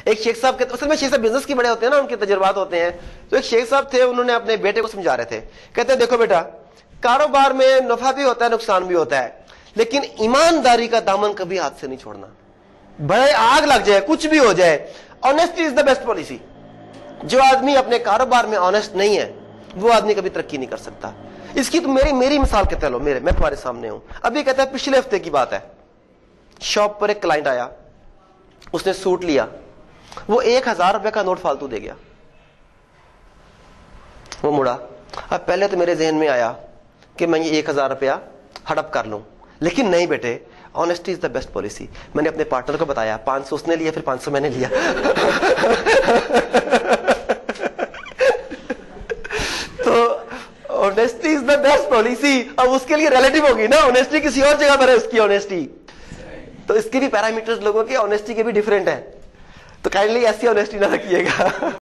ایک شیخ صاحب کے اصل میں شیخ صاحب بزنس کی بڑے ہوتے ہیں نا, ان کے تجربات ہوتے ہیں. تو ایک شیخ صاحب تھے, انہوں نے اپنے بیٹے کو سمجھا رہے تھے, کہتے ہیں دیکھو بیٹا, کاروبار میں نفع بھی ہوتا ہے نقصان بھی ہوتا ہے, لیکن ایمانداری کا دامن کبھی ہاتھ سے نہیں چھوڑنا. بڑے آگ لگ جائے, کچھ بھی ہو جائے, honesty is the best policy. جو آدمی اپنے کاروبار میں آنےسٹ نہیں ہے وہ آدمی کبھی ترقی نہیں کر سکتا. اس کی تو میری مثال کہتے لو, میں تمہارے سامنے ہوں. ابھی کہتا ہے پچھلے ہفتے کی بات ہے, شاپ پر ایک کلائنٹ آیا, اس نے سوٹ لیا, وہ 1000 روپے کا نوٹ فالتو دے گیا. وہ مڑا. اب پہلے تو میرے ذہن میں آیا کہ میں یہ 1000 روپیہ ہڑپ کر لوں, لیکن نہیں بیٹے, honesty is the best policy. میں نے اپنے پارٹنر کو بتایا, 500 اس نے لیا, پھر 500 میں نے لیا. تو honesty is the best policy. اب اس کے لیے ریلیٹو ہوگی نا, آنےسٹی کسی اور جگہ پر ہے اس کی آنےسٹی, تو اس کے بھی پیرامیٹرز لوگوں کے آنےسٹی کے بھی ڈفرینٹ ہیں. تو کائنڈلی ایسی آنےسٹی نہ رکھیے گا.